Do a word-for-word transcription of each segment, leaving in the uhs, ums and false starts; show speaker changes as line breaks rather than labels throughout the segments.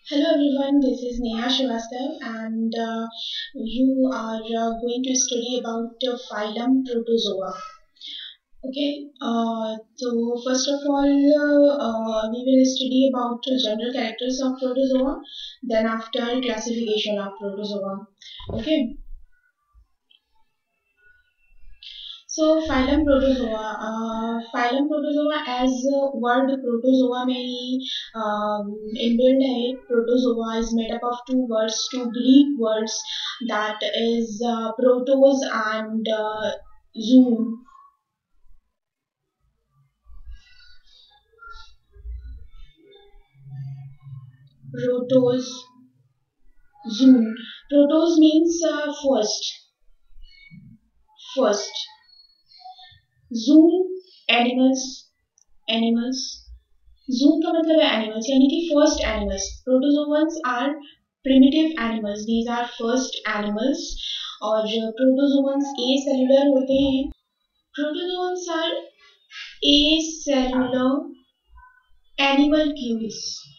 Hello everyone, this is Neha Srivastav and uh, you are uh, going to study about the phylum Protozoa. Okay, uh, so first of all, uh, uh, we will study about the general characters of Protozoa, then after classification of Protozoa. Okay, so phylum Protozoa. Uh, phylum Protozoa as uh, word Protozoa में ही um, inbuilt है. Protozoa is made up of two words, two Greek words that is uh, protos and uh, zoon. Protos, zoon. Protos means uh, first, first. Zoon animals, animals. Zoon का मतलब है animals यानी कि first animals. Protozoans are primitive animals. These are first animals. और protozoans acellular होते हैं. Protozoans are acellular animalcules.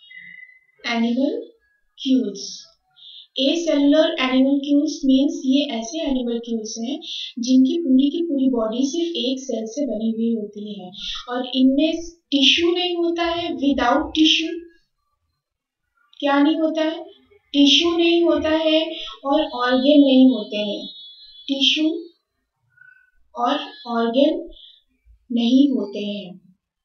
Animalcules. Acellular animalcules means ये ऐसे एनिमलक्यूल्स हैं जिनकी पूरी की पूरी बॉडी सिर्फ एक सेल से बनी हुई होती है और इनमें टिश्यू नहीं होता है. विदाउट टिश्यू क्या नहीं होता है? टिश्यू नहीं होता है और ऑर्गन नहीं होते हैं. टिश्यू और ऑर्गन नहीं होते हैं.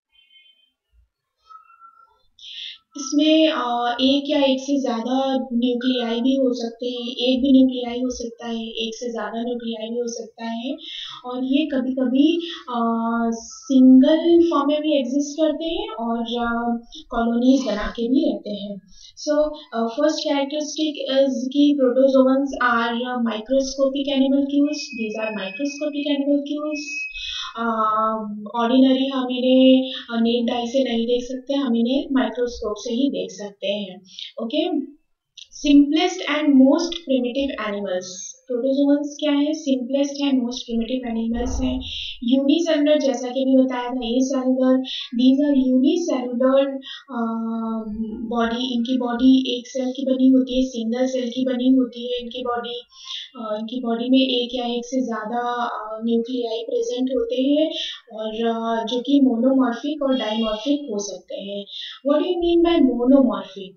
इसमें अ, एक या एक से ज़्यादा न्यूक्लियाई भी हो सकते हैं. एक भी न्यूक्लियाई हो सकता है, एक से ज़्यादा न्यूक्लियाई भी हो सकता है और ये कभी-कभी सिंगल फॉर्म में भी एग्जिस्ट करते हैं और कॉलोनीज बना के भी रहते हैं. सो फर्स्ट कैरेक्टरिस्टिक इज कि protozoans are microscopic animalcules. These are microscopic animalcules. Ordinary हम इन्हें नेक्ड आई से नहीं देख सकते, हम इन्हें माइक्रोस्कोप से ही देख सकते हैं. Okay, simplest and most primitive animals. Protozoans क्या है? सिंपलेस्ट है, मोस्ट प्रिमिटिव एनिमल्स हैं. यूनिसेलुलर जैसा कि भी बताया था, acellular. These are unicellular body. इनकी बॉडी एक सेल की बनी होती है, सिंगल सेल की बनी होती है इनकी बॉडी. uh, इनकी बॉडी में एक या एक से ज़्यादा न्यूक्लियाई प्रेजेंट होते हैं और uh, जो कि मोनोमॉर्फिक और डाइमॉर्फिक हो सकते हैं. What do you mean by monomorphic?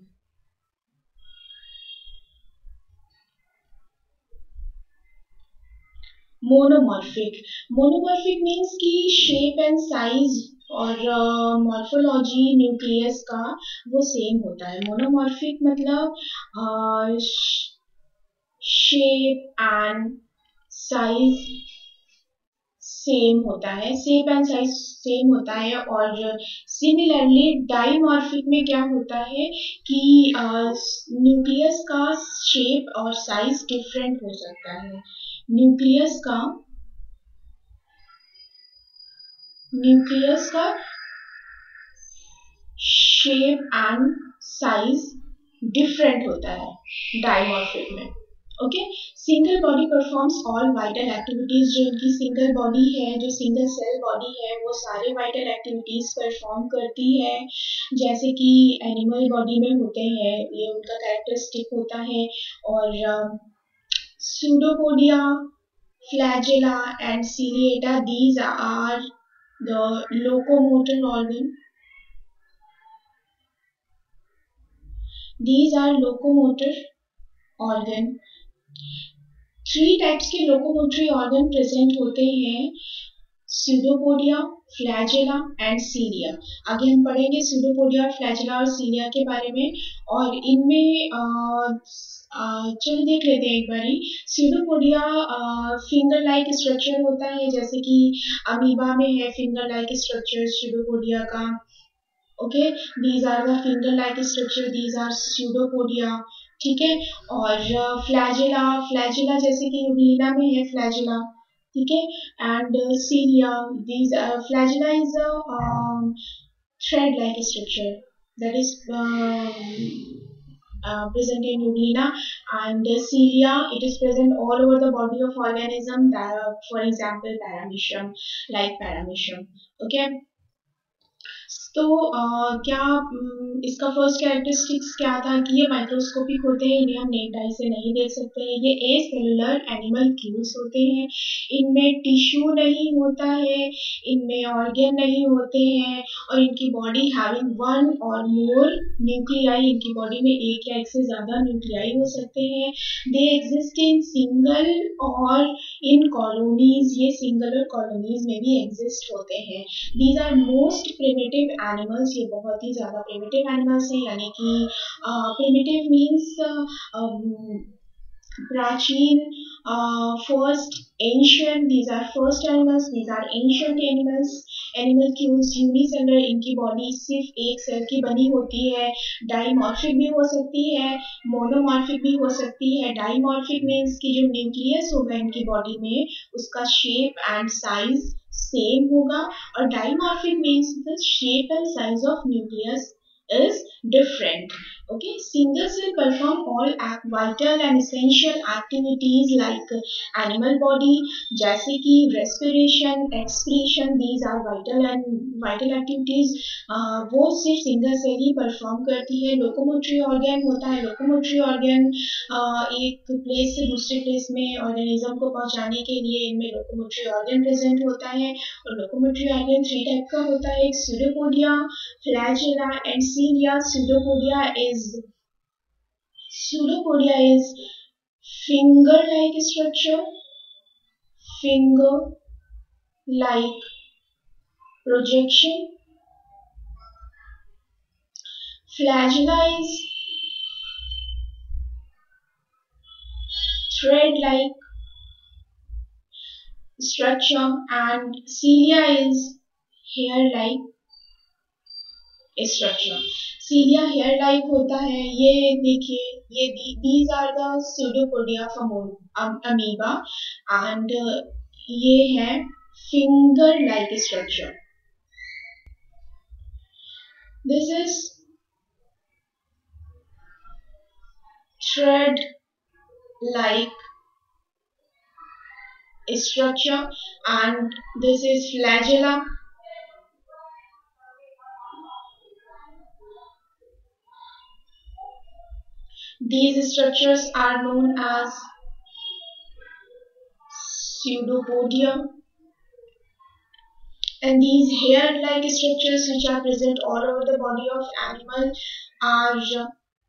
Monomorphic. Monomorphic means कि शेप एंड साइज और मॉर्फोलॉजी uh, न्यूक्लियस का वो सेम होता है. मोनोमॉर्फिक मतलब शेप एंड साइज सेम होता है, शेप एंड साइज सेम होता है. और सिमिलरली डाइमॉर्फिक में क्या होता है कि न्यूक्लियस uh, का शेप और साइज डिफरेंट हो सकता है. न्यूक्लियस का न्यूक्लियस का शेप एंड साइज डिफरेंट होता है डाइमॉर्फिक में. Okay, single body performs all vital activities. जो इनकी सिंगल बॉडी है, जो सिंगल सेल बॉडी है, वो सारे वाइटल एक्टिविटीज परफॉर्म करती है जैसे कि एनिमल बॉडी में होते हैं. ये उनका कैरेक्टरिस्टिक होता है. और pseudopodia, flagella and ciliata, these are the locomotor organ. These are locomotor organ. Three types के लोकोमोटरी ऑर्गन प्रेजेंट होते हैं: स्यूडोपोडिया, फ्लैजेला एंड सीलिया. आगे हम पढ़ेंगे स्यूडोपोडिया, फ्लैजेला और सीलिया के बारे में. और इनमें चल देख लेते हैं एक बारी. स्यूडोपोडिया फिंगर लाइक स्ट्रक्चर होता है, जैसे कि अमीबा में है फिंगर लाइक स्ट्रक्चर स्यूडोपोडिया का. Okay, these are the finger like structure, these are pseudopodia. ठीक है. और फ्लैजेला, फ्लैजेला जैसे कि यूग्लिना में है फ्लैजेला. ठीक है. And cilia, these flagella is a thread like structure that is um, uh, present in Euglena. And uh, cilia, it is present all over the body of organism, that, for example paramecium, like paramecium. Okay, तो अ, क्या अम, इसका first characteristics क्या था कि ये microscopic होते हैं, इन्हें हम नेक्ड आई से नहीं देख सकते हैं। ये ए सेलुलर एनिमल क्यूल्स होते हैं, इनमें टिश्यू नहीं होता है, इनमें ऑर्गन नहीं होते हैं, और इनकी बॉडी हैविंग वन और मोर न्यूक्लियाई, इनकी बॉडी में एक या एक से ज्यादा न्यूक्लियाई हो सकते हैं। दे एग्जिस्ट इन सिंगल और इन कॉलोनीज, ये सिंगल और कॉलोनीज में भी एग्जिस्ट होते हैं। These are most primitive animals, ये बहुत ही ज्यादा प्रिमिटिव एनिमल्स हैं, यानी कि प्रिमिटिव मीन्स प्राचीन, first ancient, these are first animals, these are ancient animals। Animalcules unicellular, इनकी बॉडी सिर्फ एक सेल की बनी होती है। डाइमॉर्फिक भी हो सकती है, मोनोमॉर्फिक भी हो सकती है। डाइमॉर्फिक मीन्स कि जो न्यूक्लियस होगा इनकी बॉडी में, उसका शेप एंड साइज सेम होगा, और dimorphic means the shape and size of nucleus is different। Okay, single cell perform all act, vital and essential activities like animal body, जैसे कि respiration, excretion, these are vital and vital activities, uh, वो सिर्फ single cell ही perform करती है। Locomotory organ होता है, locomotory organ uh, एक place से दूसरे प्लेस में ऑर्गेनिज्म को पहुंचाने के लिए इनमें लोकोमोटरी ऑर्गन प्रेजेंट होता है। और लोकोमोटरी ऑर्गन थ्री टाइप का होता है, एक pseudopodia, flagella and cilia। Pseudopodia is pseudopodia is finger-like structure, finger-like projection। Flagella is thread-like structure and cilia is hair-like structure. Cilia hair like होता है, ये देखिए, ये these are the pseudopodia amoeba and ये है finger like structure. This is thread like structure and this is flagella. These structures are known as pseudopodia, and these hair-like structures which are present all over the body of animal are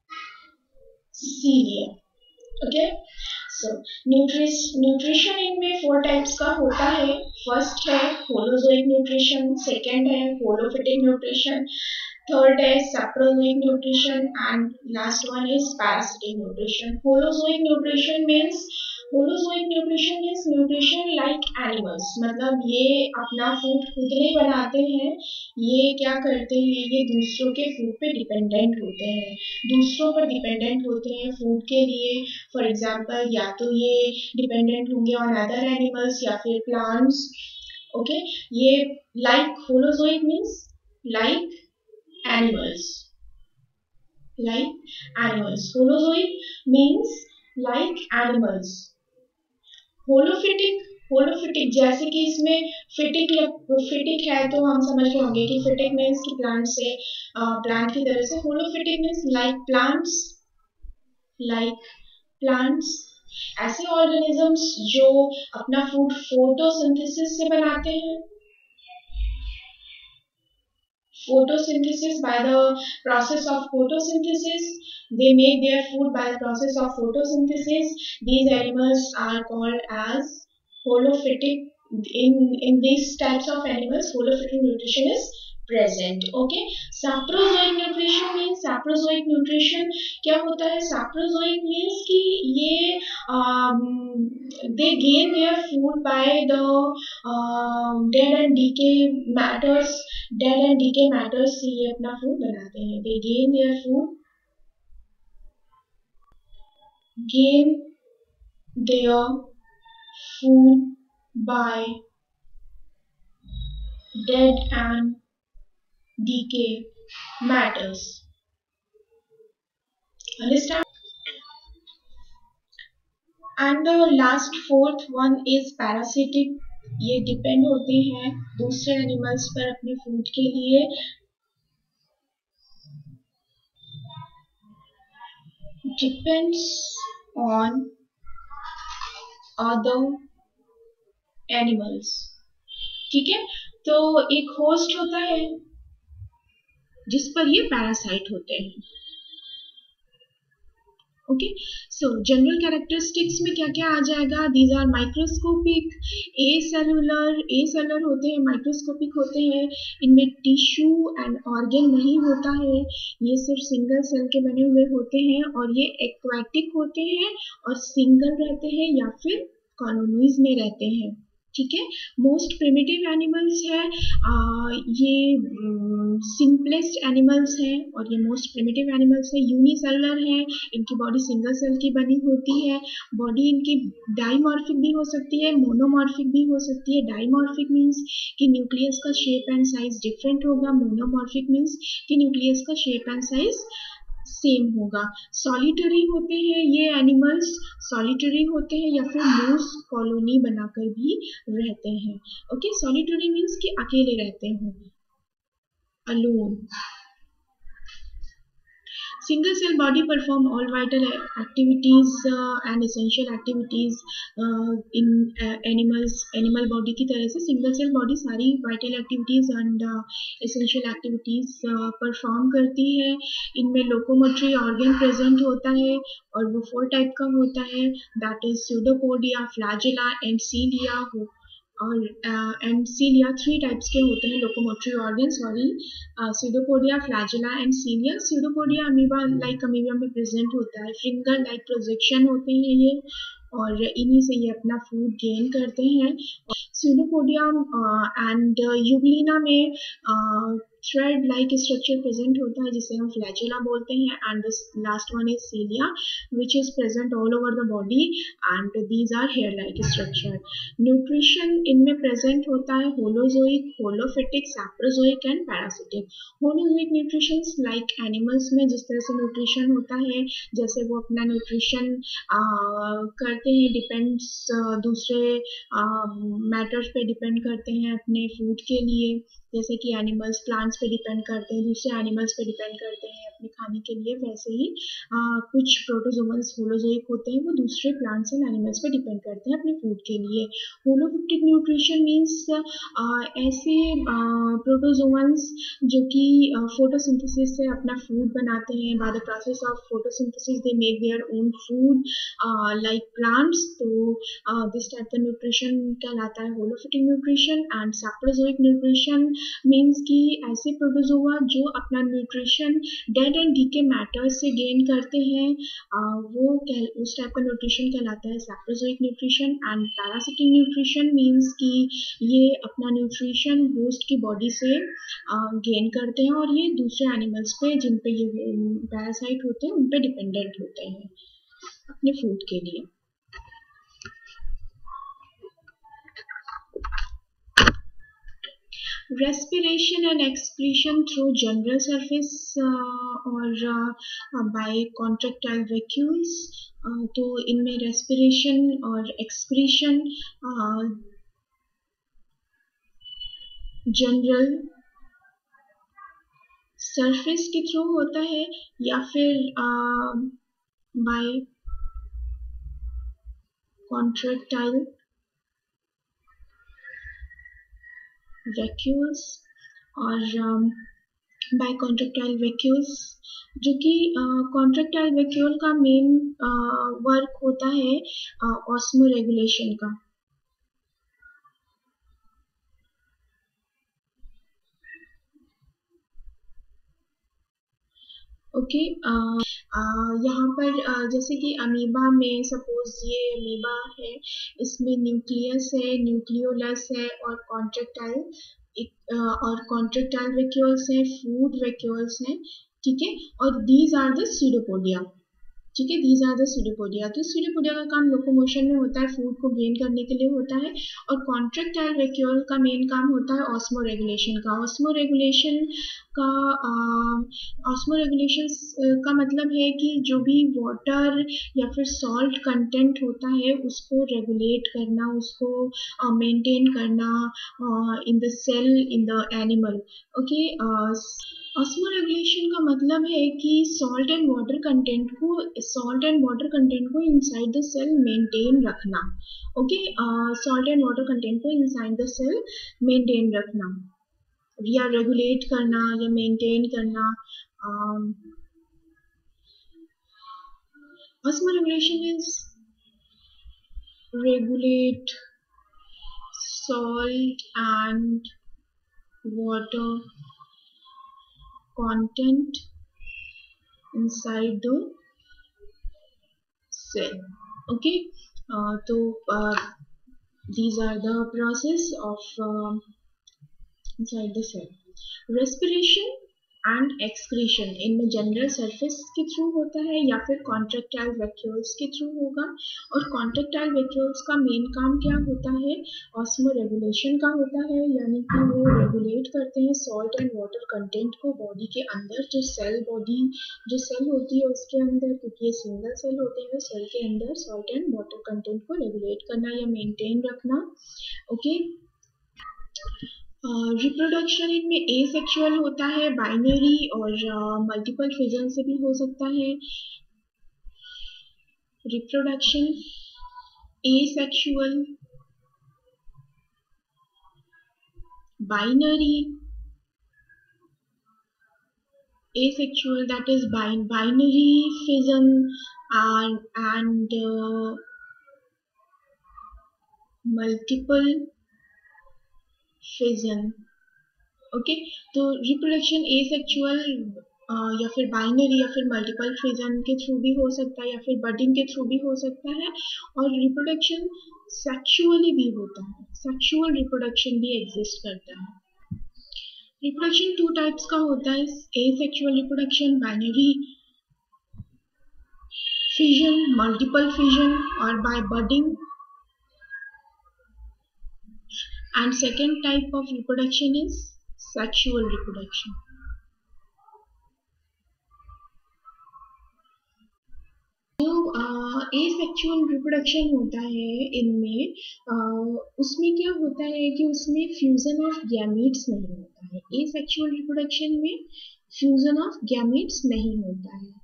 cilia। Okay, so nutrition इनमें four types का होता है। First है holozoic nutrition, second है holophytic nutrition, third है saprozoic nutrition and last one is parasitic nutrition। holozoic nutrition means holozoic nutrition means nutrition like animals, मतलब ये अपना फूड खुद नहीं बनाते हैं, ये क्या करते हैं, ये दूसरों के फूड पे डिपेंडेंट होते हैं, दूसरों पर डिपेंडेंट होते हैं फूड के लिए। फॉर एग्जांपल, या तो ये डिपेंडेंट होंगे ऑन अदर एनिमल्स या फिर प्लांट्स। ओके, ये like holozoic means like animals, like animals। holozoic means like animals। Holophytic, holophytic जैसे कि इसमें फिटिक फिटिक है तो हम समझ रहे होंगे कि फिटिक मीन्स कि प्लांट से प्लांट की तरह से। Holophytic means like plants, like plants, ऐसे ऑर्गेनिजम्स जो अपना फूड फोटोसिंथेसिस से बनाते हैं। Photosynthesis, by the process of photosynthesis, they make their food by the process of photosynthesis। These animals are called as holophytic। In in these types of animals, holophytic nutrition is present। Okay, saprozoic nutrition means, saprozoic nutrition क्या होता है? saprozoic means कि ये um, they gain their food by the uh, dead and decay matters, dead and decay matters से ये अपना food बनाते हैं। they gain their food, gain their food by dead and decay matters। Understand? And the last fourth one is parasitic। ये depend होते हैं दूसरे animals पर अपने फूड के लिए। depends on other animals. ठीक है, तो एक होस्ट होता है जिस पर ये पैरासाइट होते हैं. ओके, सो जनरल कैरेक्टरिस्टिक्स में क्या क्या आ जाएगा? These are microscopic, acellular, acellular होते हैं, माइक्रोस्कोपिक होते हैं, इनमें टिश्यू एंड ऑर्गन नहीं होता है, ये सिर्फ सिंगल सेल के बने हुए होते हैं, और ये एक्वाटिक होते हैं और सिंगल रहते हैं या फिर कॉलोनीज में रहते हैं. ठीक है, मोस्ट प्रिमिटिव एनिमल्स है, आ, ये सिंपलेस्ट uh, एनिमल्स हैं और ये मोस्ट प्रिमिटिव एनिमल्स है. यूनिसेलुलर है, इनकी बॉडी सिंगल सेल की बनी होती है. बॉडी इनकी डाइमॉर्फिक भी हो सकती है, मोनोमॉर्फिक भी हो सकती है. डाइमॉर्फिक मीन्स कि न्यूक्लियस का शेप एंड साइज डिफरेंट होगा. मोनोमॉर्फिक मीन्स कि न्यूक्लियस का शेप एंड साइज सेम होगा. सॉलिटरी होते हैं ये एनिमल्स, सॉलिटरी होते हैं या फिर लूज कॉलोनी बनाकर भी रहते हैं. ओके, सॉलिटरी मीन्स कि अकेले रहते हैं, alone. Single cell body perform all vital activities uh, and essential activities uh, in uh, animals. Animal body की तरह से single cell body सारी vital activities and uh, essential activities uh, perform करती है. इनमें locomotory organ present होता है और वो four type का होता है, that is pseudopodia, flagella and cilia. और एंड सीलिया थ्री टाइप्स के होते हैं locomotory organ. Sorry, pseudopodia, flagella and cilia. Pseudopodia amoeba like amoeba में प्रेजेंट होता है. फिंगर लाइक प्रोजेक्शन होते हैं ये, और इन्हीं से ये अपना फूड गेन करते हैं. स्यूडोपोडिया एंड यूग्लिना में थ्रेड लाइक स्ट्रक्चर प्रेजेंट होता है जिसे हम फ्लैजेला बोलते हैं. And the last one is cilia which is present all over the body and these are hair like structure. Nutrition इनमें प्रेजेंट होता है holozoic, holophytic, saprozoic and parasitic. Holozoic nutrition like animals में जिस तरह से nutrition होता है, जैसे वो अपना न्यूट्रिशन करते हैं, डिपेंड्स दूसरे मैटर्स पे डिपेंड करते हैं अपने फूड के लिए, जैसे कि एनिमल्स प्लांट्स पे डिपेंड करते हैं, दूसरे एनिमल्स पे डिपेंड करते हैं अपने खाने के लिए. वैसे ही आ, कुछ प्रोटोजोअन्स होलोजोइक होते हैं, वो दूसरे प्लांट्स एंड एनिमल्स पे डिपेंड करते हैं अपने फूड के लिए. होलोफिटिक न्यूट्रिशन मीन्स ऐसे प्रोटोजोअन्स जो कि फोटोसिंथेसिस से अपना फूड बनाते हैं. By the process of photosynthesis they make their own food like plants. तो दिस टाइप का न्यूट्रिशन कहलाता है holophytic nutrition. And saprozoic nutrition means कि ऐसे प्रोटोजोआ जो अपना nutrition dead and decay matter से गेन करते हैं, uh, वो उस टाइप का न्यूट्रिशन कहलाता है saprozoic nutrition. And parasitic nutrition means कि ये अपना न्यूट्रिशन होस्ट की बॉडी से गेन uh, करते हैं और ये दूसरे एनिमल्स पे जिन पे ये पैरासाइट होते हैं उन पे डिपेंडेंट होते हैं अपने फूड के लिए. Respiration and excretion through general surface uh, or uh, by contractile vacuoles. uh, तो इनमें respiration और excretion uh, general surface के थ्रू होता है या फिर uh, by contractile vacuoles और बाय कॉन्ट्रैक्टाइल वैक्यूल्स, जो कि कॉन्ट्रैक्टाइल वैक्यूल का मेन वर्क होता है ऑस्मो रेगुलेशन का. ओके, यहाँ पर uh, जैसे कि अमीबा में सपोज ये अमीबा है, इसमें न्यूक्लियस है, न्यूक्लियोलस है और कॉन्ट्रैक्टाइल uh, और कॉन्ट्रैक्टाइल वैक्यूल्स हैं, फूड वैक्यूल्स हैं. ठीक है, और दीज आर द स्यूडोपोडिया. ठीक है, दीज आर द स्यूडोपोडिया. तो स्यूडोपोडिया का काम लोकोमोशन में होता है, फूड को गेन करने के लिए होता है. और कॉन्ट्रैक्टाइल वैक्यूल का मेन काम होता है ऑस्मो रेगुलेशन का. ऑस्मो रेगुलेशन का ऑस्मो रेगुलेशन का मतलब है कि जो भी वाटर या फिर सॉल्ट कंटेंट होता है उसको रेगुलेट करना, उसको मेंटेन uh, करना in the cell in the animal. Okay, osmoregulation का मतलब है कि सॉल्ट एंड वाटर कंटेंट को सॉल्ट एंड वाटर कंटेंट को इनसाइड द सेल मेंटेन रखना. Okay, salt and water content को इनसाइड द सेल मेंटेन रखना या रेगुलेट करना या मेंटेन करना. Osmoregulation is regulate salt and water content inside the cell. Okay, uh, so uh, these are the process of uh, inside the cell. Respiration and excretion इनमें general surface के through होता है या फिर contractile vacuoles के through होगा. और contractile vacuoles का मेन काम क्या होता है? ऑस्मोरेगुलेशन का होता है, यानी कि वो रेगुलेट करते हैं सॉल्ट एंड वाटर कंटेंट को बॉडी के अंदर, जो सेल बॉडी जो सेल होती है उसके अंदर, क्योंकि ये सिंगल सेल होते हैं, सेल के अंदर सॉल्ट एंड वाटर कंटेंट को रेगुलेट करना या मेंटेन रखना. ओके, रिप्रोडक्शन uh, इनमें ए सेक्सुअल होता है, बाइनरी और मल्टीपल uh, फिजन से भी हो सकता है. Reproduction asexual, binary, asexual that is binary fission and multiple fission. Okay, तो रिप्रोडक्शन ए सेक्सुअल या फिर बाइनरी या फिर मल्टीपल फिजन के थ्रू भी हो सकता है या फिर बडिंग के थ्रू भी हो सकता है. और रिप्रोडक्शन सेक्सुअली भी होता है, सेक्सुअल रिप्रोडक्शन भी एग्जिस्ट करता है. रिप्रोडक्शन टू टाइप्स का होता है, asexual reproduction, binary fission, multiple fission और by budding. And second type of reproduction is sexual reproduction. जो एसेक्सुअल रिप्रोडक्शन होता है इनमें, uh, उसमें क्या होता है कि उसमें फ्यूजन ऑफ गैमीट्स नहीं होता है. एसेक्सुअल रिप्रोडक्शन में फ्यूजन ऑफ गैमीट्स नहीं होता है.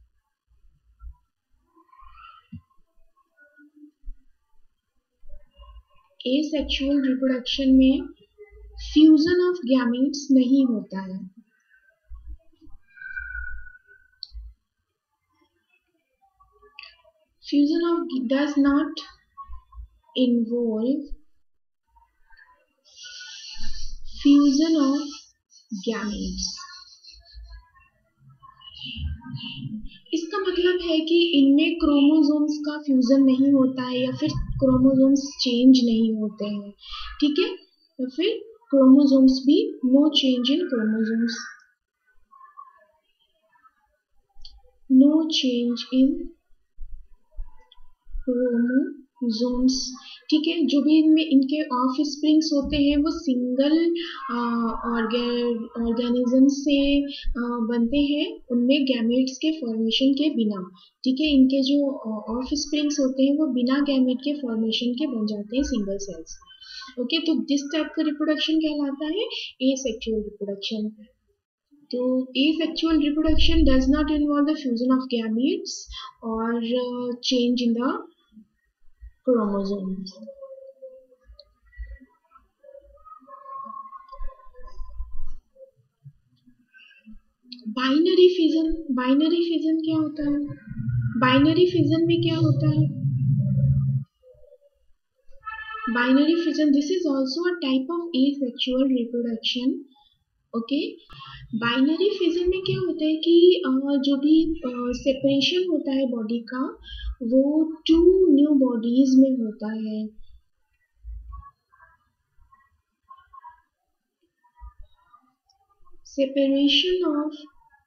एसेक्सुअल रिप्रोडक्शन में फ्यूजन ऑफ गैमीट्स नहीं होता है. Fusion of does not involve fusion of gametes. इसका मतलब है कि इनमें क्रोमोसोम्स का फ्यूजन नहीं होता है या फिर क्रोमोसोम्स चेंज नहीं होते हैं. ठीक है, तो फिर क्रोमोसोम्स भी no change in chromosomes, no change in chromosomes. ठीक है, जो भी इनमें इनके ऑफ स्प्रिंग्स होते हैं वो सिंगल ऑर्गेनिज्म से आ, बनते हैं, उनमें गैमेट्स के फॉर्मेशन के बिना. ठीक है, इनके जो ऑफ स्प्रिंग्स होते हैं वो बिना गैमेट के फॉर्मेशन के बन जाते हैं सिंगल सेल्स. ओके, तो दिस टाइप का रिप्रोडक्शन कहलाता है एसेक्सुअल रिप्रोडक्शन. तो asexual reproduction does not involve the fusion of gametes or uh, change in the chromosomes. Binary fission, binary fission क्या होता है? बाइनरी फिजन में क्या होता है? Binary fission, this is also a type of asexual reproduction. Okay, binary fission में क्या होता है कि जो भी सेपरेशन होता है बॉडी का वो टू न्यू बॉडीज में होता है. Separation of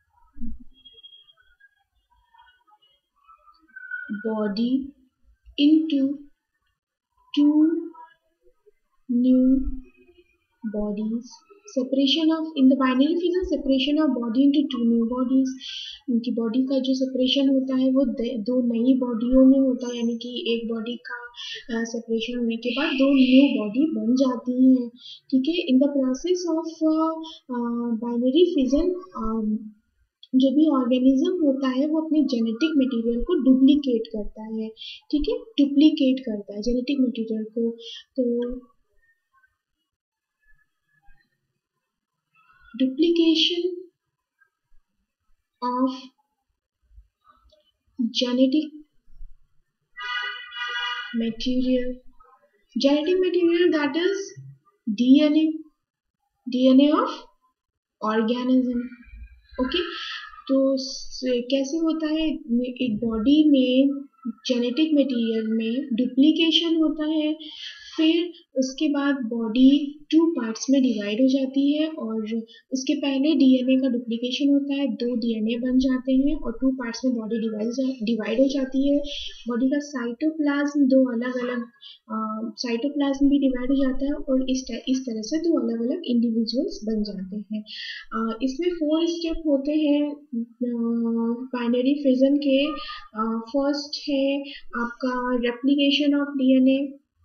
body into two new bodies separation of in the binary fission separation of body into two new bodies, उनकी बॉडी का जो सेपरेशन होता है वो दो नई बॉडियों में होता है, यानी कि एक बॉडी का सेपरेशन होने के बाद दो न्यू बॉडी बन जाती हैं। ठीक है, in the process of binary fission जो भी ऑर्गेनिज्म होता है वो अपने जेनेटिक मटेरियल को डुप्लीकेट करता है। ठीक है, डुप्लीकेट करता है जेनेटिक मटेरियल को। तो duplication of genetic material, genetic material that is D N A, D N A of organism। Okay, तो कैसे होता है, एक बॉडी में जेनेटिक मटेरियल में डुप्लीकेशन होता है, फिर उसके बाद बॉडी टू पार्ट्स में डिवाइड हो जाती है, और उसके पहले डीएनए का डुप्लीकेशन होता है, दो डीएनए बन जाते हैं और टू पार्ट्स में बॉडी डिवाइड डिवाइड हो जाती है। बॉडी का साइटोप्लाज्म दो अलग अलग साइटोप्लाज्म भी डिवाइड हो जाता है, और इस इस तरह से दो अलग अलग इंडिविजुअल्स बन जाते हैं। uh, इसमें फोर स्टेप होते हैं बाइनरी uh, फिजन के। फर्स्ट uh, है आपका replication of DNA,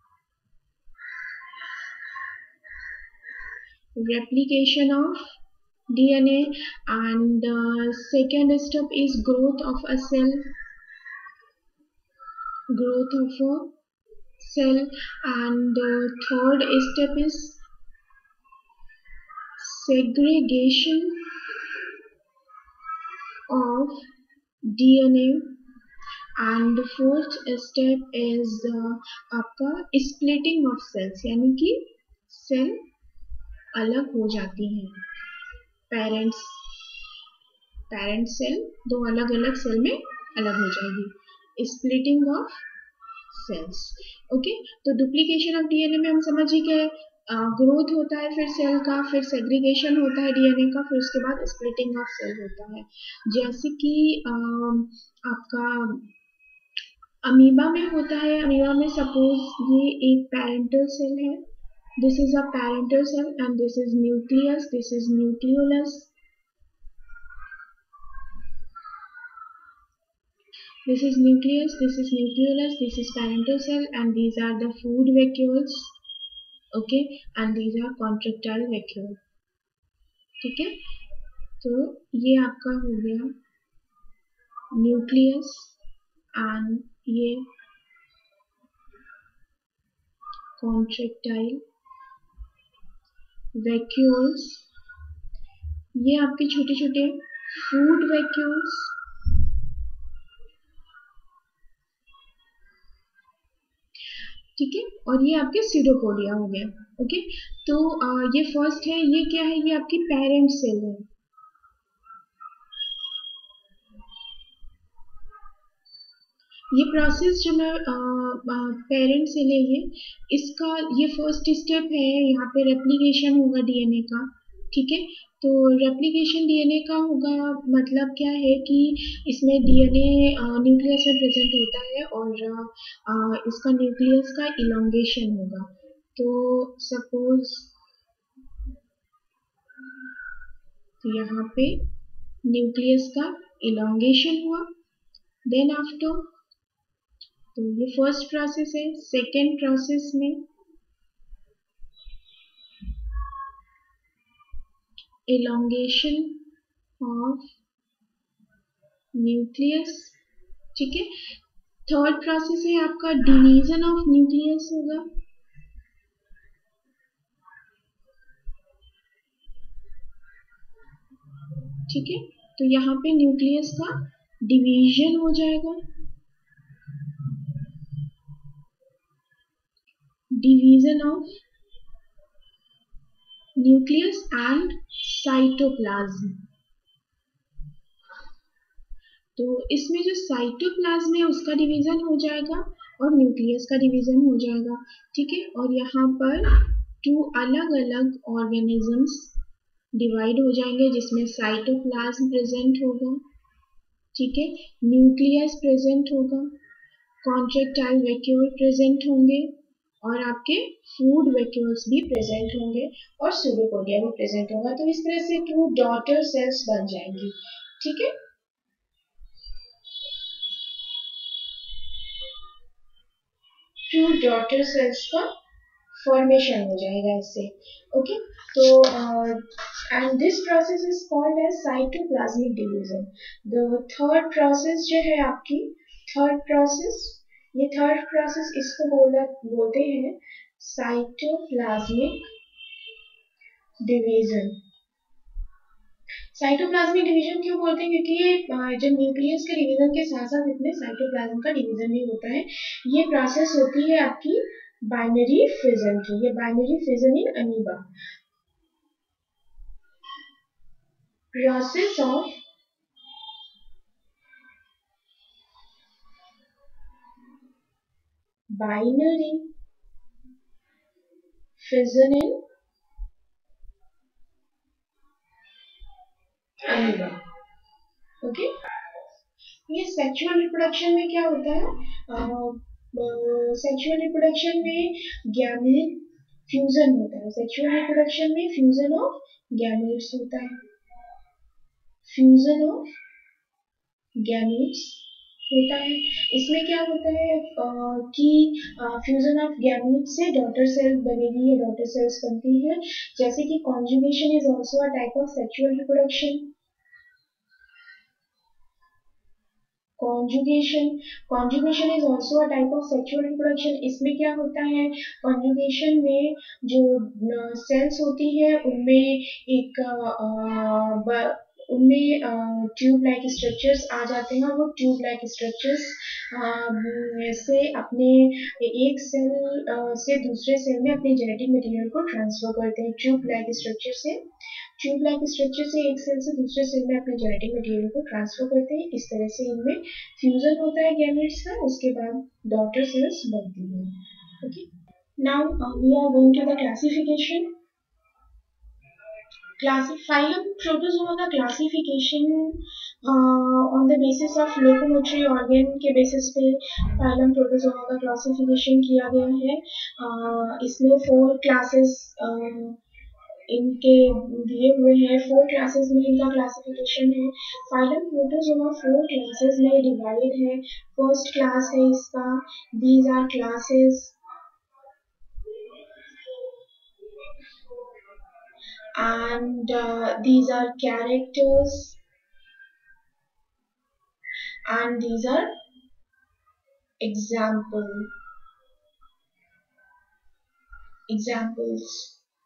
replication of D N A, and uh, second step is growth of a cell, growth of a cell, and uh, third step is segregation of D N A, and fourth step is uh, आपका splitting of cells, यानी कि cell अलग हो जाती हैं, parents parent cell दो अलग अलग सेल में अलग हो जाएगी, स्प्लिटिंग ऑफ सेल्स। ओके, तो डुप्लीकेशन ऑफ डीएनए में हम समझ ही गए, ग्रोथ होता है फिर सेल का, फिर सेग्रीगेशन होता है डीएनए का, फिर उसके बाद स्प्लिटिंग ऑफ सेल होता है। जैसे कि आपका अमीबा में होता है, अमीबा में सपोज ये एक पेरेंटल सेल है, this is a parental cell and this is nucleus, this is nucleolus, this is nucleus, this is nucleolus, this is parental cell, and these are the food vacuoles, okay, and these are contractile vacuole। ठीक है, तो ये आपका हो गया nucleus and ये contractile vacuoles, ये आपके छोटे छोटे फूड वैक्यूल्स, ठीक है, और ये आपके सीडोपोडिया हो गए। ओके, तो आ, ये फर्स्ट है, ये क्या है, ये आपकी पेरेंट सेल है। ये प्रोसेस जो मैं पेरेंट सेल है ये, इसका ये फर्स्ट स्टेप है, यहाँ पे रेप्लिकेशन होगा डीएनए का। ठीक है, तो रेप्लिकेशन डीएनए का होगा, मतलब क्या है कि इसमें डीएनए न्यूक्लियस में प्रेजेंट होता है और आ, इसका न्यूक्लियस का इलोंगेशन होगा। तो सपोज तो यहाँ पे न्यूक्लियस का इलोंगेशन हुआ, देन आफ्टर, तो ये फर्स्ट प्रोसेस है। सेकेंड प्रोसेस में elongation of न्यूक्लियस, ठीक है। थर्ड प्रोसेस है आपका डिवीजन ऑफ न्यूक्लियस होगा, ठीक है। तो यहाँ पे न्यूक्लियस का डिवीजन हो जाएगा, division of nucleus and cytoplasm. तो इसमें जो साइटोप्लाज्म है उसका डिवीजन हो जाएगा और न्यूक्लियस का डिवीजन हो जाएगा, ठीक है। और यहाँ पर टू अलग अलग ऑर्गेनिजम्स डिवाइड हो जाएंगे जिसमें साइटोप्लाज्म प्रेजेंट होगा, ठीक है, न्यूक्लियस प्रेजेंट होगा, कॉन्ट्रैक्टाइल वैक्यूल प्रेजेंट होंगे और आपके फूड वैक्यूल्स भी प्रेजेंट होंगे और सूडोपोडिया भी प्रेजेंट होगा। तो इस तरह से टू डॉटर सेल्स बन जाएंगी। ठीक है, टू डॉटर सेल्स का फॉर्मेशन हो जाएगा इससे। ओके, तो and this process is called as cytoplasmic division. The third process जो है आपकी, थर्ड प्रोसेस, ये थर्ड प्रोसेस इसको बोला बोलते हैं साइटोप्लाज्मिक डिवीजन। साइटोप्लाज्मिक डिवीजन क्यों बोलते हैं? क्योंकि ये जब न्यूक्लियस के डिवीजन के साथ साथ इसमें साइटोप्लाज्म का डिवीजन भी होता है। ये प्रोसेस होती है आपकी बाइनरी फिजन की, ये binary fission in amoeba. Process of binary fission in amoeba. Okay, ये सेक्सुअल रिप्रोडक्शन में क्या होता है? सेक्सुअल uh, रिप्रोडक्शन में गैमीट फ्यूजन होता है। सेक्सुअल रिप्रोडक्शन में फ्यूजन ऑफ गैमीट्स होता है, फ्यूजन ऑफ गैमीट्स होता है। इसमें क्या होता है uh, कि फ्यूजन ऑफ गैमीट से डॉटर सेल बनेगी या डॉटर सेल्स बनती है। जैसे कि conjugation is also a type of sexual reproduction. Conjugation conjugation is also a type of sexual reproduction. इसमें क्या होता है, कॉन्जुगेशन में जो सेल्स होती है उनमें एक आ, उनमें ट्यूब लाइक स्ट्रक्चर्स आ जाते हैं, और वो ट्यूब लाइक स्ट्रक्चर्स से अपने एक सेल से दूसरे सेल में अपने जेनेटिक मटेरियल को ट्रांसफर करते हैं। ट्यूब लाइक स्ट्रक्चर से ट्यूब लाइक स्ट्रक्चर से एक सेल से दूसरे सेल में अपने जेनेटिक मटेरियल को ट्रांसफर करते हैं। इस तरह से इनमें फ्यूजन होता है गैमेट्स का, उसके बाद डॉटर सेल्स बनती है। Okay, now we are going to the classification. Phylum protozoa का classification on the basis of locomotory organ के बेसिस पे फाइलम प्रोटोजोआ का क्लासिफिकेशन किया गया है। uh, इसमें फोर क्लासेस uh, इनके दिए हुए हैं। फोर क्लासेस में इनका क्लासिफिकेशन है। फाइलम प्रोटोजोआ फोर क्लासेस में डिवाइड है। फर्स्ट क्लास है इसका, these are classes and uh, these are characters and these are example examples।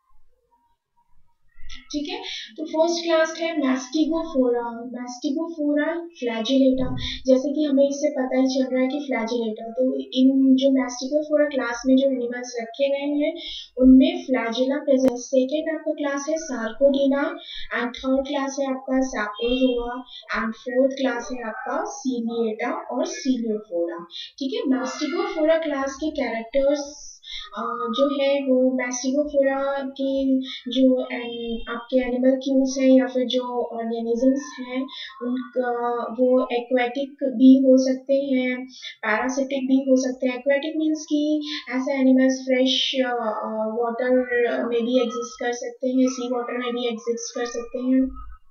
ठीक है, तो फर्स्ट क्लास है मैस्टिगोफोरा। मैस्टिगोफोरा फ्लैजिलेटा, जैसे कि हमें इससे पता ही चल रहा है कि फ्लैजिलेटा, तो इन जो मैस्टिगोफोरा क्लास में जो एनिमल्स रखे गए हैं उनमें फ्लैजिला प्रेजेंट। सेकेंड आपका क्लास है सार्कोडीना, एंड थर्ड क्लास है आपका सैपोजोआ, एंड फोर्थ क्लास है आपका सीलिएटा और सीलियोफोरा। ठीक है, मैस्टिगोफोरा क्लास के कैरेक्टर्स Uh, जो है वो मैस्टिगोफोरा के जो एन, आपके एनिमल क्यूज हैं या फिर जो ऑर्गेनिजम्स हैं उनका वो एक्वेटिक भी हो सकते हैं, पैरासिटिक भी हो सकते हैं। एक्वेटिक मीन्स कि ऐसे एनिमल्स फ्रेश वाटर में भी एग्जिस्ट कर सकते हैं, सी वाटर में भी एग्जिस्ट कर सकते हैं,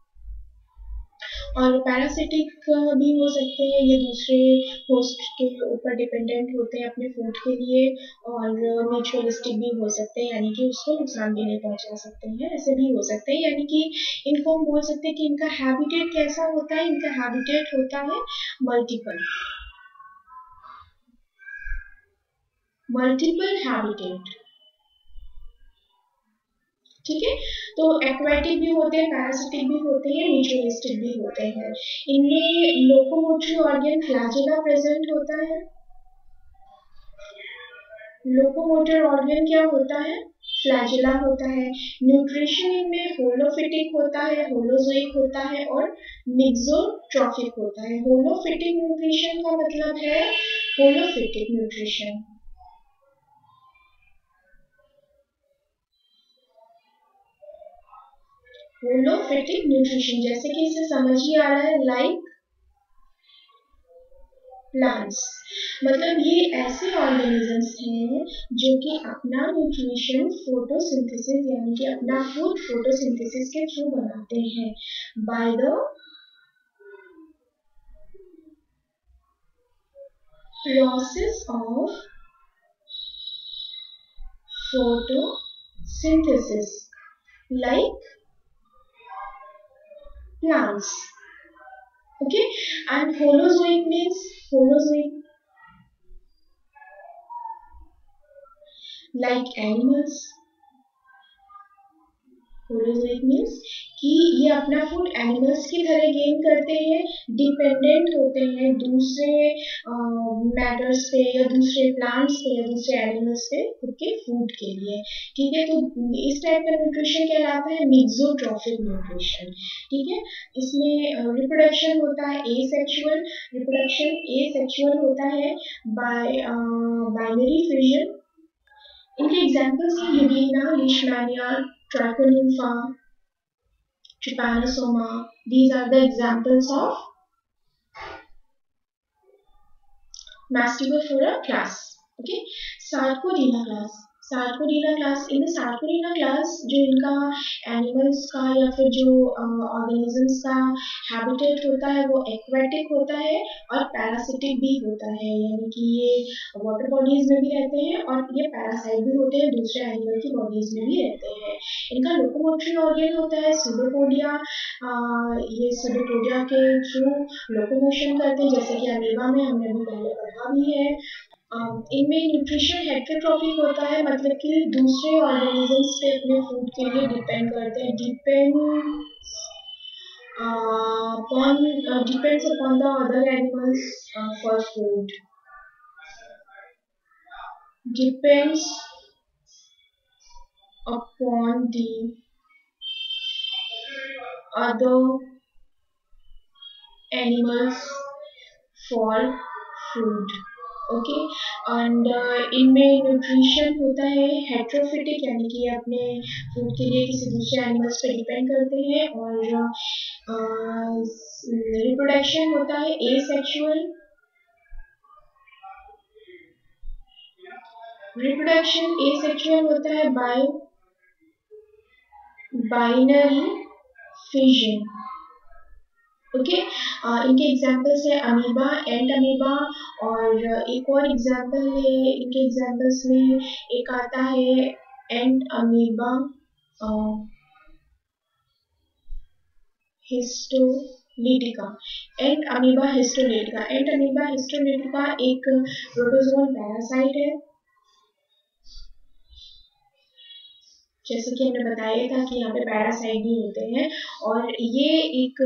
और पैरासिटिक भी हो सकते हैं। ये दूसरे होस्ट के ऊपर डिपेंडेंट होते हैं अपने फूड के लिए, और म्यूचुअलिस्टिक भी हो सकते हैं, यानी कि उसको नुकसान भी नहीं पहुंचा सकते हैं, ऐसे भी हो सकते हैं। यानी कि इनको हम बोल सकते हैं कि इनका हैबिटेट कैसा होता है, इनका हैबिटेट होता है मल्टीपल मल्टीपल हैबिटेट। ठीक है, तो एक्वेटिक भी होते हैं, पैरासिटिक भी होते हैं, म्यूचुअलिस्टिक भी होते हैं। इनमें लोकोमोटरी ऑर्गन फ्लैजिला प्रेजेंट होता है। लोकोमोटर ऑर्गन क्या होता है? फ्लैजिला होता है। न्यूट्रिशन इनमें होलोफिटिक होता है, होलोजोइक होता है और मिक्सोट्रॉफिक होता है। होलोफिटिक न्यूट्रिशन का मतलब है होलोफिटिक न्यूट्रिशन। होलोफिटिक न्यूट्रिशन, जैसे कि इसे समझ ही आ रहा है, लाइक प्लांट्स। मतलब ये ऐसे ऑर्गेनिजम्स हैं जो कि अपना न्यूट्रिशन फोटोसिंथेसिस यानी कि अपना फूड फोटोसिंथेसिस के थ्रू बनाते हैं by the process of photosynthesis like plants. Okay, and holozoic means holozoic like animals. holozoic means कि ये अपना फूड एनिमल्स की तरह गेन करते हैं, डिपेंडेंट होते हैं दूसरे मैटर्स पे या दूसरे प्लांट्स पे या दूसरे एनिमल्स पे खुद के फूड के लिए। ठीक है, तो इस टाइप का न्यूट्रिशन कहलाता है मिक्सोट्रॉफिक न्यूट्रिशन। ठीक है, इसमें रिप्रोडक्शन होता है एसेक्सुअल, रिप्रोडक्शन एसेक्सुअल होता है बाय बाइनरी फिजन। इनके एग्जांपल्स हैं euglena, leishmania, trichonympha, Trypanosoma. These are the examples of Mastigophora class. Okay, Sarcodina class. Sarcodina class, in the Sarcodina class जो इनका एनिमल्स का या फिर जो ऑर्गेनिजम्स का हैबिटेट होता है वो एक्वेटिक होता है और पैरासिटिक भी होता है, यानी कि ये वाटर बॉडीज में भी रहते हैं और ये पैरासाइट भी होते हैं, दूसरे एनिमल की बॉडीज में भी रहते हैं। इनका लोकोमोटरी ऑर्गन होता है सूडोपोडिया। ये सूडोपोडिया के थ्रू लोकोमोशन करते हैं, जैसे कि अमीबा में हमने अभी पहले पढ़ा भी है। इनमें न्यूट्रिशन हेटेरोट्रॉफिक होता है, मतलब कि दूसरे ऑर्गेनिजम्स पे अपने फूड के लिए डिपेंड करते हैं, depends upon depends upon the other animals for food, depends upon the other animals for food. Okay, and इनमें न्यूट्रिशन होता है हेट्रोफिटिक, यानी कि अपने फूड के लिए किसी दूसरे एनिमल्स पे डिपेंड करते हैं, और रिप्रोडक्शन uh, होता है एसेक्सुअल। रिप्रोडक्शन एसेक्सुअल होता है बाय बाइनरी फिजन। ओके, इनके एग्जांपल्स है अमीबा, एंड अमीबा, और एक और एग्जांपल है इनके एग्जांपल्स में एक आता है and amoeba histolytica. And amoeba histolytica and amoeba histolytica एक प्रोटोजोअल पैरासाइट है, जैसे कि हमने बताया था कि यहाँ पे पैरासाइट भी होते हैं, और ये एक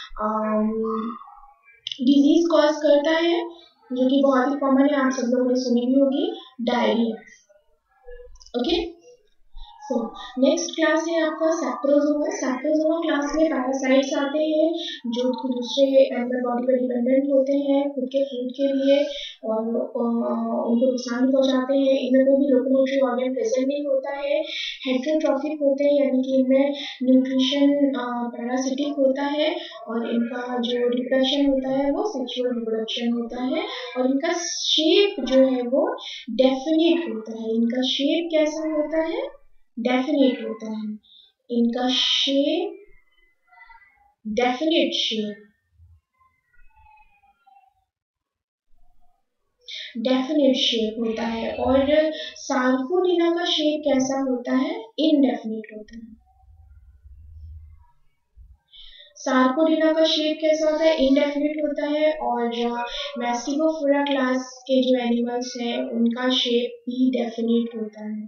डिजीज कॉज करता है जो कि बहुत ही कॉमन है, आप सब लोगों ने सुनी भी होगी, diarrhoea. Okay, so next class है आपका सैप्रोजोआ। सैप्रोजोआ क्लास में पैरासाइट्स आते हैं जो कि दूसरे एनिमल बॉडी पर डिपेंडेंट होते हैं खुद के फूड के लिए और उनको नुकसान भी पहुंचाते हैं। इनमें कोई भी लोकोमोटरी ऑर्गन प्रेजेंट नहीं होता है। हेटेरोट्रॉफिक होते हैं, यानी कि इनमें न्यूट्रिशन पैरासिटिक होता है, और इनका जो रिप्रोडक्शन होता है वो सेक्सुअल रिप्रोडक्शन होता है, और इनका शेप जो है वो डेफिनेट होता है। इनका शेप कैसा होता है? डेफिनेट होता है। इनका shape definite shape definite shape होता है, और सार्कोडिना का शेप कैसा होता है? इनडेफिनेट होता है। सार्कोडिना का शेप कैसा होता है? इनडेफिनेट होता है, और मैस्टिगोफोरा क्लास के जो एनिमल्स हैं उनका शेप भी डेफिनेट होता है।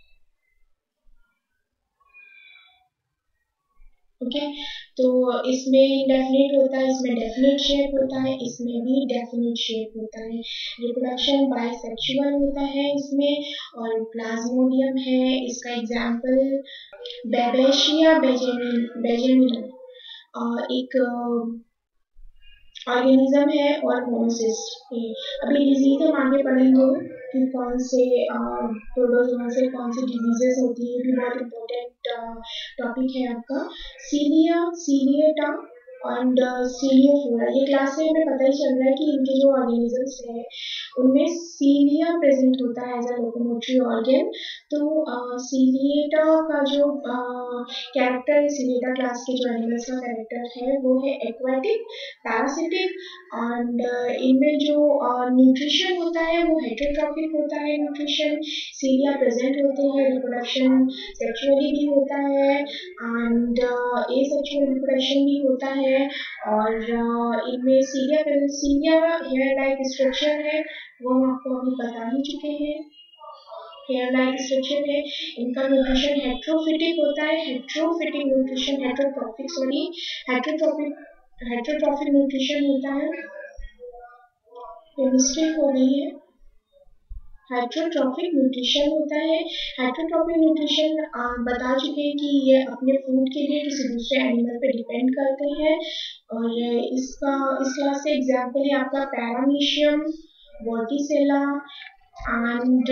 ओके okay, तो इसमें इनडेफिनेट होता है, इसमें डेफिनेट शेप होता है, इसमें भी डेफिनेट शेप होता है। रिप्रोडक्शन बाइसेक्सुअल होता है इसमें, और प्लाज्मोडियम है। इसका एग्जांपल बेबेशिया बेजेमिना एक ऑर्गेनिज्म है, और मोनोसिस्ट। अभी डिजीज हम आगे पढ़ेंगे कि कौन से प्रोटोजोआ से कौन सी डिजीजेस होती है, भी बहुत इम्पोर्टेंट टॉपिक है आपका। Cilia ciliata and ciliophora. ये क्लास से हमें पता ही चल रहा है कि इनके जो ऑर्गेनिजम्स हैं उनमें सीलिया प्रेजेंट होता है एज अ लोकोमोटरी ऑर्गन। तो सीलिएटा का जो कैरेक्टर है, सीलिएटा क्लास के जो एनिमल्स का कैरेक्टर है वो है एक्वाटिक, पैरासिटिक एंड इनमें जो न्यूट्रिशन होता है वो हेटेरोट्रॉपिक होता है। न्यूट्रिशन सीलिया प्रेजेंट होते हैं, रिप्रोडक्शन सेक्सुअली भी होता है एंड एसेक्सुअल रिप्रोडक्शन भी होता है। और uh, इनमें cilia cilia hair like structure है, वो हम आपको अभी बता ही चुके हैं। हेयर लाइक स्ट्रक्चर है। इनका न्यूट्रिशन हेट्रोफिटिक होता है, heterophytic nutrition, heterotrophic sorry heterotrophic heterotrophic nutrition होता है। ये मिस्टेक हो गई है, हेट्रोट्रॉपिक न्यूट्रिशन होता है। हेट्रोट्रॉपिक न्यूट्रिशन बता चुके हैं कि ये अपने फूड के लिए किसी दूसरे एनिमल पे डिपेंड करते हैं। और इसका इस क्लास से एग्जाम्पल है आपका paramecium, vorticella and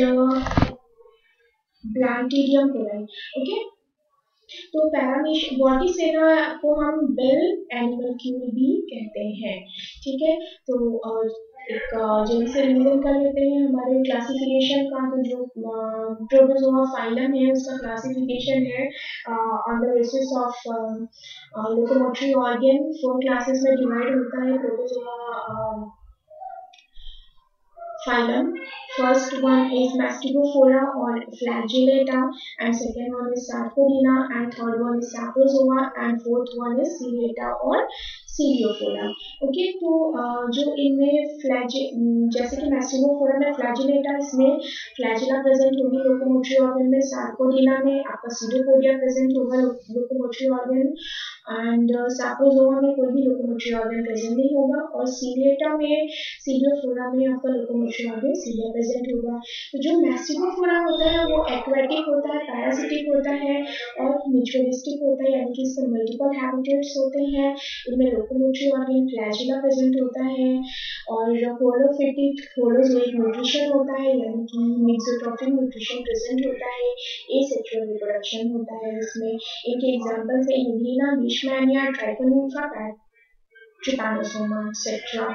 balantidium coli. Okay, तो पैरामीश वर्टिसेला को हम बेल एनिमलक्यूल भी कहते हैं। ठीक है, तो और एक जल्दी से रिवीजन कर लेते हैं हमारे क्लासिफिकेशन का। तो जो प्रोटोजोआ फाइलम है उसका क्लासिफिकेशन है on the basis of locomotory organ. Four classes में डिवाइड होता है protozoa phylum. First one is Mastigophora or Flagellata, and second one is Sarcodina, and third one is Saprozoa, and fourth one is Ciliata or Ciliophora. Okay, तो जो इनमें fledge जैसे कि मैस्टिगोफोरा में Flagellata, इसमें फ्लैजिला प्रेजेंट होगी लोकोमोटरी ऑर्गन में। Sarcodina में आपका सीडोपोडिया प्रेजेंट होगा लोकोमोटरी ऑर्गन एंड सैप्रोजोआ में कोई भी लोकोमोटरी ऑर्गन प्रेजेंट नहीं होगा। और सीलिएटा में सीलियोफोरा में आपका लोकोमोटरी ऑर्गन सीलिया प्रेजेंट होगा। तो जो मैस्टिगोफोरा होता है वो एक्वेटिक होता है, पैरासिटिक होता है और म्यूचुअलिस्टिक होता है, यानी कि इसमें मल्टीपल हैबिटेट्स होते हैं। इनमें लोकोमोटरी ऑर्गन फ्लैजिला प्रेजेंट होता है और होलोफिटिक होलोजोइक न्यूट्रिशन होता है, यानी कि मिक्सोट्रॉफिक न्यूट्रिशन प्रेजेंट होता है। एसेक्सुअल रिप्रोडक्शन होता है इसमें। इनके एग्जांपल्स है Euglena, Leishmania, Trichonympha, Trypanosoma etcetera.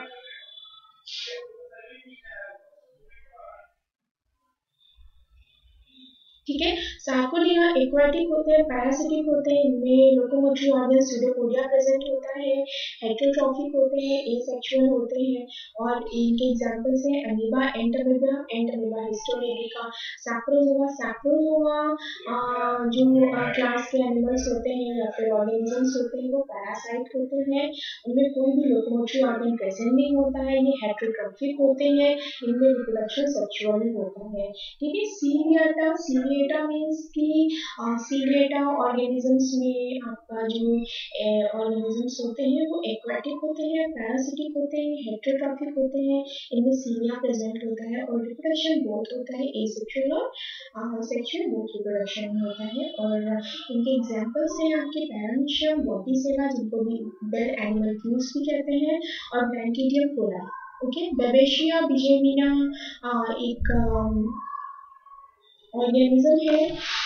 ठीक है, सार्कोडिना एक्वाटिक होते हैं, पैरासिटिक होते हैं, इनमें लोकोमोटरी ऑर्गन सीडोपोडिया प्रेजेंट होता है, हेटेरोट्रॉफिक होते हैं, एसेक्सुअल होते हैं। और इनके एग्जांपल्स हैं amoeba, Entamoeba, Entamoeba histolytica, Sporozoa. Sporozoa जो क्लास के एनिमल्स होते हैं या फिर ऑर्गेनिजम्स होते हैं वो पैरासाइट होते हैं, उनमें कोई भी लोकोमोटरी ऑर्गन प्रेजेंट नहीं होता है, ये हेटेरोट्रॉफिक होते हैं, इनमें रिप्रोडक्शन सेक्सुअली होता है। ठीक है, सीलिएटा सीलिएटा मीन्स कि सीलिएटा ऑर्गेनिजम्स में आपका जो ऑर्गेनिजम्स होते हैं वो एक्वाटिक होते हैं, पैरासिटिक होते हैं, हेटेरोट्रॉफिक होते हैं, इनमें सीलिया प्रेजेंट होता है और रिप्रोडक्शन बोथ होता है, एसेक्सुअल और सेक्सुअल बोथ रिप्रोडक्शन होता है। और इनके एग्जांपल्स हैं आपके पैरामीशियम, वर्टिसेला जिनको भी बेल एनिमलक्यूल्स भी कहते हैं, और ब्लैंटिडियम कोलाई। ओके, बेबेशिया बिजेमिना एक ऑर्गेनिज्म है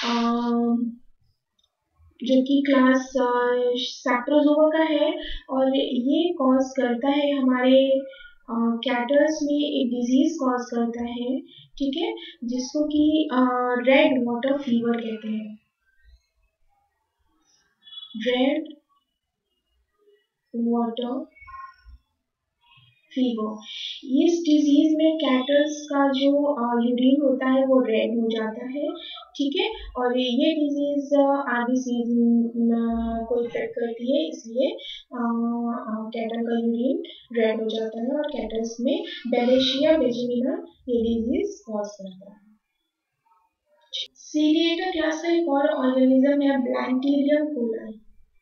जो कि क्लास सैप्रोजोआ का है और ये कॉज करता है हमारे कैटर्स में एक डिजीज कॉज करता है। ठीक है, जिसको कि रेड वाटर फीवर कहते हैं, रेड वाटर फीवर। इस डिजीज में कैटल्स का जो यूरिन होता है वो रेड हो जाता है। ठीक है, और ये डिजीज आरबीसी को इफेक्ट करती है, इसलिए कैटल का यूरिन रेड हो जाता है और कैटल्स में बेलेशिया बेजिमिना ये डिजीज कॉज करता है। सीलिएटा क्लास का एक और ऑर्गेनिज्म है ब्लैंटिडियम कोलाई।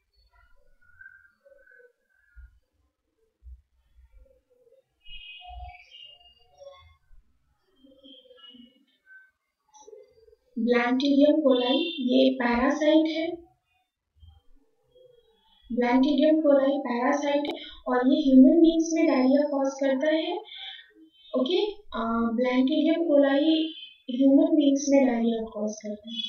ब्लैंटिडियम कोलाई ये पैरासाइट है, ब्लैंटिडियम कोलाई पैरासाइट है और ये ह्यूमन बींग्स में डायरिया कॉज करता है। Okay, Balantidium coli human beings में डायरिया कॉज करता है।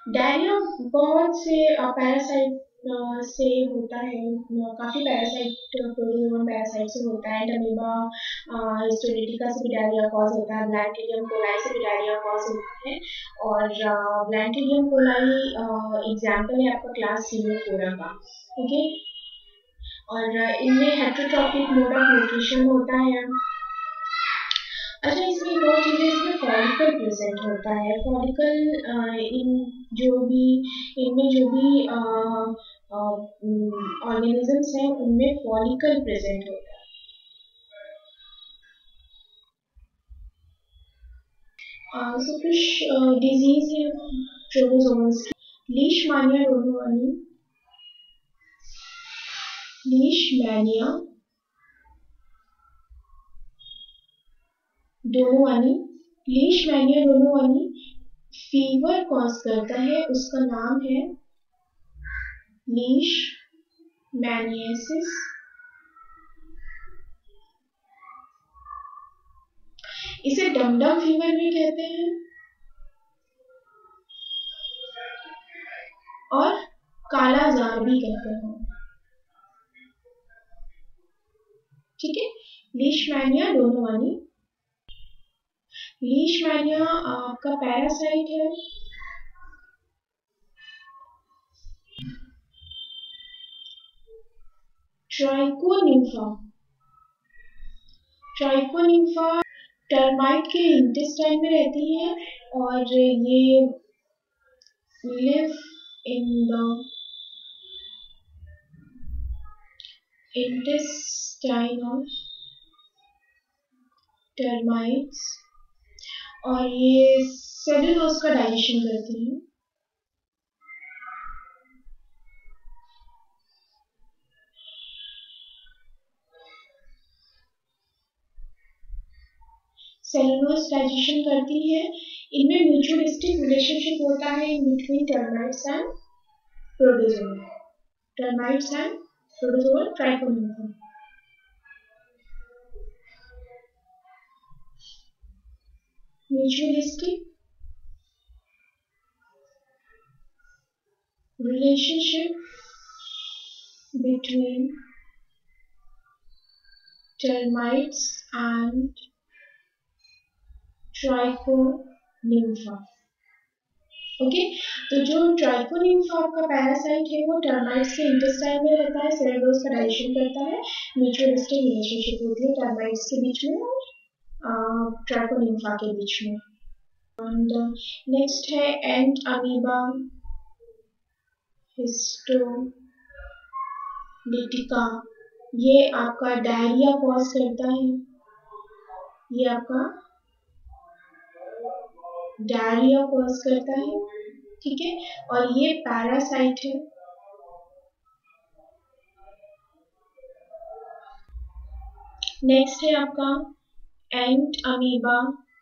डायरिया बहुत से पैरासाइट से होता है, काफ़ी पैरासाइट प्रोटोजोअन पैरासाइट से होता है। अमीबा हिस्टोरिटिका से भी डायरिया कॉज होता है, ब्लैंटिडियम कोलाई से भी डायरिया कॉज होता है। और ब्लैंटिडियम कोलाई एग्जाम्पल है आपका क्लास सीनोफोरा का, ओके। और इनमें हेट्रोट्रॉपिक मोड ऑफ न्यूट्रिशन होता है। अच्छा, इसमें एक और चीज़ है, इसमें फॉलिकल प्रेजेंट होता है। फॉलिकल इन जो भी इनमें जो भी ऑर्गेनिजम्स हैं उनमें फॉलिकल प्रेजेंट होता है। सो कुछ डिजीज है प्रोटोजोअन्स की। Leishmania donovani, Leishmania donovani Leishmania donovani fever cause करता है, उसका नाम है लीशमैनियासिस। इसे डमडम फीवर भी कहते हैं और काला जार भी कहते हैं, ठीक है। Leishmania donovani. लीशमैनिया आपका पैरासाइट है, ट्राइकोनिम्फा। ट्राइकोनिम्फा टर्माइट के इंटेस्टाइन में रहती है और ये live in the intestine of termites और ये सेलुलोज का डाइजेशन करती है। सेलुलोज डाइजेशन करती है। इनमें म्यूचुअलिस्टिक रिलेशनशिप होता है in between termites and protozoa. Termites and protozoa Trichonympha. Mutualistic relationship between termites and Trichonympha, okay. तो जो ट्राइकोनिम्फा का पैरासाइट है वो टर्माइट्स के इंटेस्टाइन में रहता है, सेलुलोज का डाइजेशन करता है, म्यूचुअलिस्टिक रिलेशनशिप होती है टर्माइट्स के बीच में और ट्राइकोनिम्फा के बीच में। एंड नेक्स्ट है एंट अमीबा हिस्टोलिटिका। ये आपका डायरिया कॉज करता है, ये आपका डायरिया कॉज करता है, ठीक है। और ये पैरासाइट है। नेक्स्ट है आपका एंट अमीबा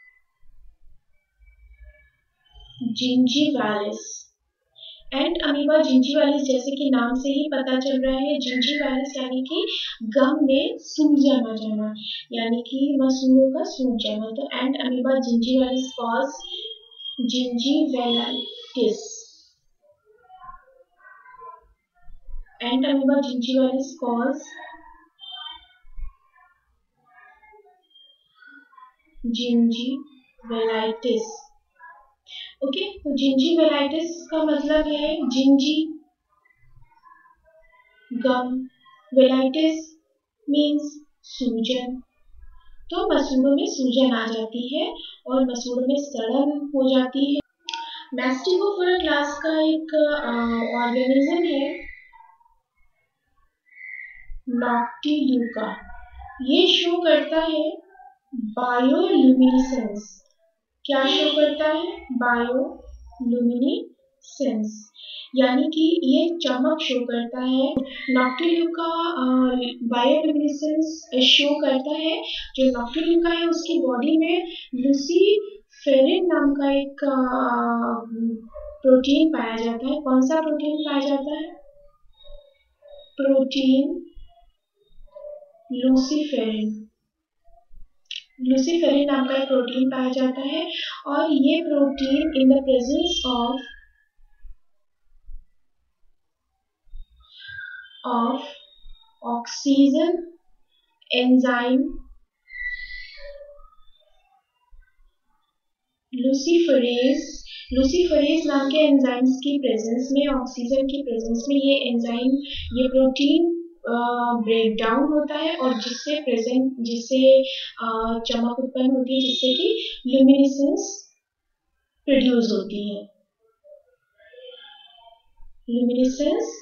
जिंजीवालिस। एंट अमीबा जिंजीवालिस जैसे कि नाम से ही पता चल रहा है, जिंजीवालिस यानी कि गम में सूज जाना जाना, यानी कि मसूड़ों का सूज जाना। तो Entamoeba gingivalis cause gingivitis. Entamoeba gingivalis cause gingivitis, okay. तो जिंजीवालाइटिस का मतलब है जिंजी गम, वेलाइटिस मीन्स सूजन। तो मसूड़ों में सूजन आ जाती है और मसूड़ों में सड़न हो जाती है। मैस्टिकोफोरा क्लास का एक ऑर्गेनिज्म है नॉक्टिल्यूका। ये शो करता है बायोल्यूमिनेसेंस। क्या शो करता है? बायोल्यूमिनेसेंस, यानी कि ये चमक शो करता है। नॉक्टिल्यूका बायोल्यूमिनेसेंस शो करता है। जो नॉक्टिल्यूका है उसकी बॉडी में लूसीफेरिन नाम का एक प्रोटीन पाया जाता है। कौन सा प्रोटीन पाया जाता है? प्रोटीन लूसीफेरिन। लूसीफेरिन नाम का एक प्रोटीन पाया जाता है और ये protein in the presence of of oxygen enzyme luciferase luciferase नाम के एंजाइम्स की प्रेजेंस में, ऑक्सीजन की प्रेजेंस में ये एंजाइम, ये प्रोटीन ब्रेक डाउन होता है और जिससे प्रेजेंट जिससे चमक उत्पन्न होती है, जिससे कि ल्यूमिनेसेंस प्रोड्यूस होती है। ल्यूमिनेसेंस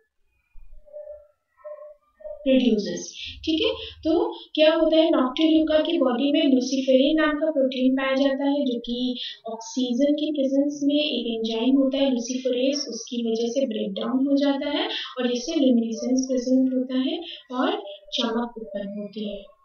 प्रोड्यूसेस, ठीक है। तो क्या होता है, नॉक्टिल्यूका की बॉडी में लूसीफेरिन नाम का प्रोटीन पाया जाता है, जो कि ऑक्सीजन की प्रेजेंस में एक एंजाइम होता है लूसीफरेज, उसकी वजह से ब्रेक डाउन हो जाता है और इससे ल्यूमिनेसेंस प्रेजेंट होता है और चमक उत्पन्न होती है।